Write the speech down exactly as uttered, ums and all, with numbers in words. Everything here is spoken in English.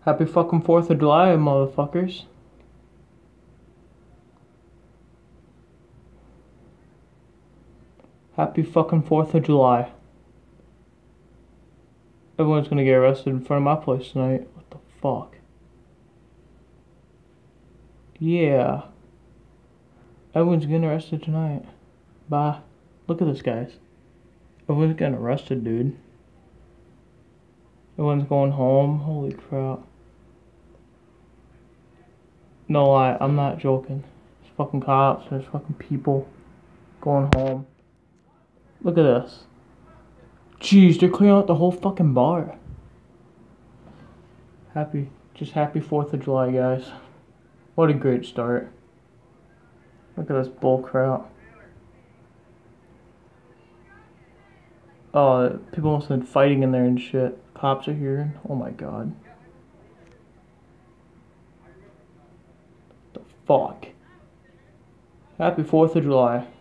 Happy fucking fourth of July, motherfuckers. Happy fucking fourth of July. Everyone's gonna get arrested in front of my place tonight. What the fuck? Yeah. Everyone's getting arrested tonight. Bye. Look at this, guys. Everyone's getting arrested, dude. Everyone's going home. Holy crap. No lie, I'm not joking. There's fucking cops, there's fucking people going home. Look at this. Jeez, they're clearing out the whole fucking bar. Happy, just happy fourth of July, guys. What a great start. Look at this bull crap. Oh, people must have been fighting in there and shit. Cops are here. Oh my god. The fuck. Happy fourth of July.